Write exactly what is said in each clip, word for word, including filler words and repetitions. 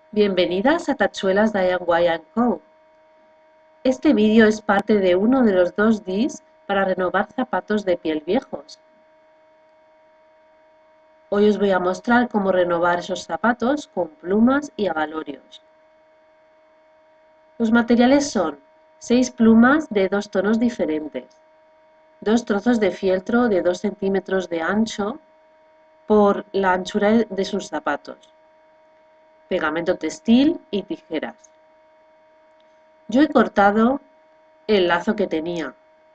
Bienvenidas a Tachuelas D I Y and Co. Este vídeo es parte de uno de los dos Ds para renovar zapatos de piel viejos. Hoy os voy a mostrar cómo renovar esos zapatos con plumas y abalorios. Los materiales son seis plumas de dos tonos diferentes, dos trozos de fieltro de dos centímetros de ancho por la anchura de sus zapatos, pegamento textil y tijeras. Yo he cortado el lazo que tenía.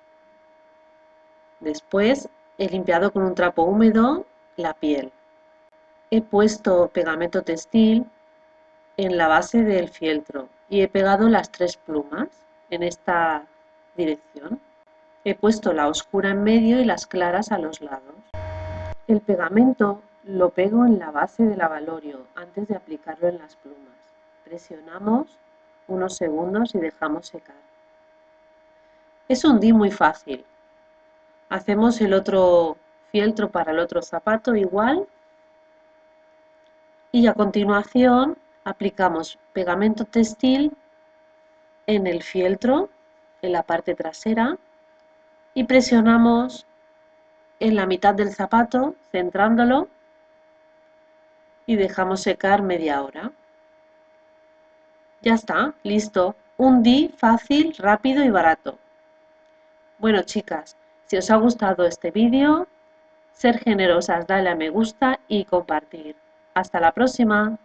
Después he limpiado con un trapo húmedo la piel. He puesto pegamento textil en la base del fieltro y he pegado las tres plumas en esta dirección. He puesto la oscura en medio y las claras a los lados. El pegamento lo pego en la base del abalorio antes de aplicarlo en las plumas. Presionamos unos segundos y dejamos secar. Es un D muy fácil. Hacemos el otro fieltro para el otro zapato igual y a continuación aplicamos pegamento textil en el fieltro, en la parte trasera, y presionamos en la mitad del zapato centrándolo y dejamos secar media hora. Ya está, listo. Un D fácil, rápido y barato. Bueno, chicas, si os ha gustado este vídeo, ser generosas, dale a me gusta y compartir. Hasta la próxima.